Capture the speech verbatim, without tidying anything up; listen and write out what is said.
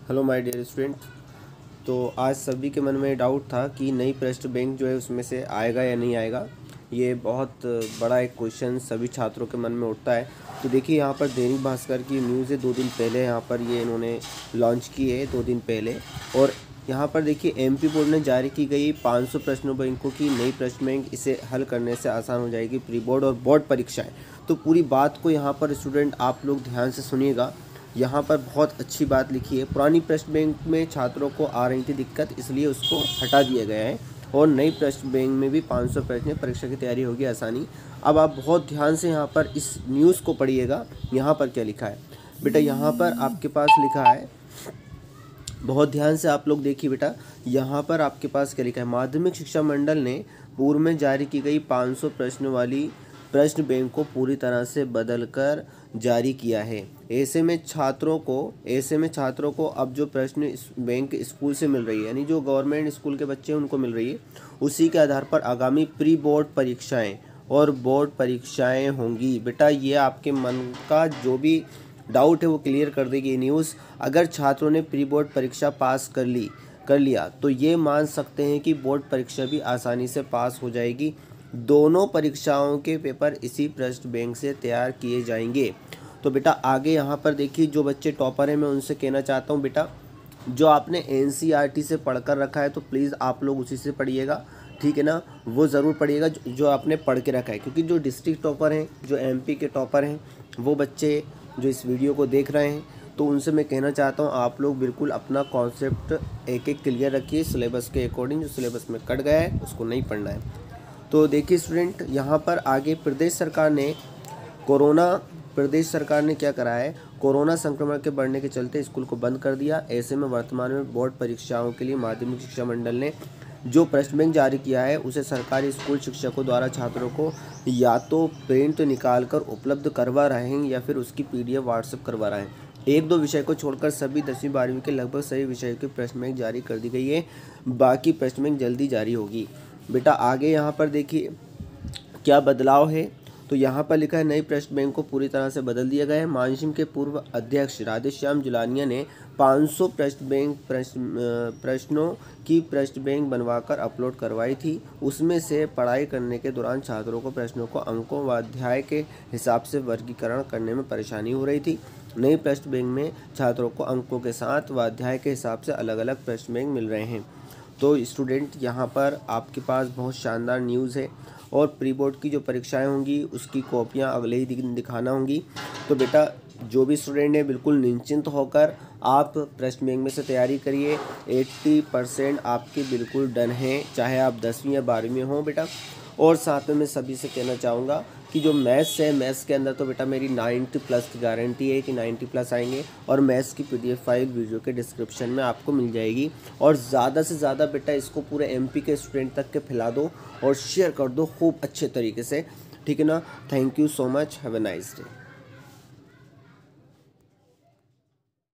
Hello my dear student. तो आज सभी के मन में डाउट था कि नई प्रश्न बैंक जो है उसमें से आएगा या नहीं आएगा। ये बहुत बड़ा एक क्वेश्चन सभी छात्रों के मन में उठता है। तो देखिए यहाँ पर दैनिक भास्कर की न्यूज़ है, दो दिन पहले यहाँ पर ये इन्होंने लॉन्च की है, दो दिन पहले। और यहाँ पर देखिए एमपी बोर्ड ने जारी की गई पाँच सौ प्रश्नों बैंकों की नई प्रश्न बैंक, इसे हल करने से आसान हो जाएगी प्री बोर्ड और बोर्ड परीक्षाएँ। तो पूरी बात को यहाँ पर स्टूडेंट आप लोग ध्यान से सुनिएगा। यहाँ पर बहुत अच्छी बात लिखी है। पुरानी प्रश्न बैंक में छात्रों को आ रही थी दिक्कत, इसलिए उसको हटा दिया गया है और नई प्रश्न बैंक में भी पाँच सौ प्रश्न, परीक्षा की तैयारी होगी आसानी। अब आप बहुत ध्यान से यहाँ पर इस न्यूज़ को पढ़िएगा। यहाँ पर क्या लिखा है बेटा, यहाँ पर आपके पास लिखा है, बहुत ध्यान से आप लोग देखिए बेटा। यहाँ पर आपके पास क्या लिखा है, माध्यमिक शिक्षा मंडल ने पूर्व में जारी की गई पाँच सौ प्रश्न वाली प्रश्न बैंक को पूरी तरह से बदलकर जारी किया है। ऐसे में छात्रों को ऐसे में छात्रों को अब जो प्रश्न बैंक स्कूल से मिल रही है, यानी जो गवर्नमेंट स्कूल के बच्चे हैं उनको मिल रही है, उसी के आधार पर आगामी प्री बोर्ड परीक्षाएं और बोर्ड परीक्षाएं होंगी। बेटा ये आपके मन का जो भी डाउट है वो क्लियर कर देगी न्यूज़। अगर छात्रों ने प्री बोर्ड परीक्षा पास कर ली कर लिया तो ये मान सकते हैं कि बोर्ड परीक्षा भी आसानी से पास हो जाएगी। दोनों परीक्षाओं के पेपर इसी प्रश्न बैंक से तैयार किए जाएंगे। तो बेटा आगे यहाँ पर देखिए, जो बच्चे टॉपर हैं मैं उनसे कहना चाहता हूँ बेटा, जो आपने एनसीईआरटी से पढ़कर रखा है तो प्लीज़ आप लोग उसी से पढ़िएगा, ठीक है ना। वो ज़रूर पढ़िएगा जो, जो आपने पढ़ के रखा है, क्योंकि जो डिस्ट्रिक्ट टॉपर हैं, जो एमपी के टॉपर हैं, वो बच्चे जो इस वीडियो को देख रहे हैं, तो उनसे मैं कहना चाहता हूँ आप लोग बिल्कुल अपना कॉन्सेप्ट एक एक क्लियर रखिए सिलेबस के अकॉर्डिंग। जो सिलेबस में कट गया है उसको नहीं पढ़ना है। तो देखिए स्टूडेंट, यहाँ पर आगे प्रदेश सरकार ने कोरोना प्रदेश सरकार ने क्या करा है, कोरोना संक्रमण के बढ़ने के चलते स्कूल को बंद कर दिया। ऐसे में वर्तमान में बोर्ड परीक्षाओं के लिए माध्यमिक शिक्षा मंडल ने जो प्रश्न बैंक जारी किया है उसे सरकारी स्कूल शिक्षकों द्वारा छात्रों को या तो प्रिंट निकाल कर उपलब्ध करवा रहे हैं या फिर उसकी पीडीएफ व्हाट्सएप करवा रहे हैं। एक दो विषय को छोड़कर सभी दसवीं बारहवीं के लगभग सभी विषयों के प्रश्न बैंक जारी कर दी गई है। बाकी प्रश्न बैंक जल्दी जारी होगी। बेटा आगे यहाँ पर देखिए क्या बदलाव है। तो यहाँ पर लिखा है, नई प्रश्न बैंक को पूरी तरह से बदल दिया गया है। मानसिम के पूर्व अध्यक्ष राधेश्याम जुलानिया ने पाँच सौ प्रश्न बैंक प्रश्न प्रश्नों की प्रश्न बैंक बनवाकर अपलोड करवाई थी। उसमें से पढ़ाई करने के दौरान छात्रों को प्रश्नों को अंकों व अध्याय के हिसाब से वर्गीकरण करने में परेशानी हो रही थी। नई प्रश्न बैंक में छात्रों को अंकों के साथ व अध्याय के हिसाब से अलग अलग प्रश्न बैंक मिल रहे हैं। तो स्टूडेंट यहाँ पर आपके पास बहुत शानदार न्यूज़ है और प्री बोर्ड की जो परीक्षाएं होंगी उसकी कॉपियाँ अगले ही दिन दिखाना होंगी। तो बेटा जो भी स्टूडेंट है बिल्कुल निश्चिंत होकर आप प्रश्न बैंक में से तैयारी करिए। अस्सी परसेंट आपके बिल्कुल डन हैं, चाहे आप दसवीं या बारहवीं में हों बेटा। और साथ में मैं सभी से कहना चाहूँगा कि जो मैथ्स है, मैथ्स के अंदर तो बेटा मेरी नब्बे प्लस की गारंटी है कि नब्बे प्लस आएंगे और मैथ्स की पीडीएफ फाइल वीडियो के डिस्क्रिप्शन में आपको मिल जाएगी। और ज़्यादा से ज़्यादा बेटा इसको पूरे एमपी के स्टूडेंट तक के फैला दो और शेयर कर दो खूब अच्छे तरीके से, ठीक है ना। Thank you so much, have a nice day.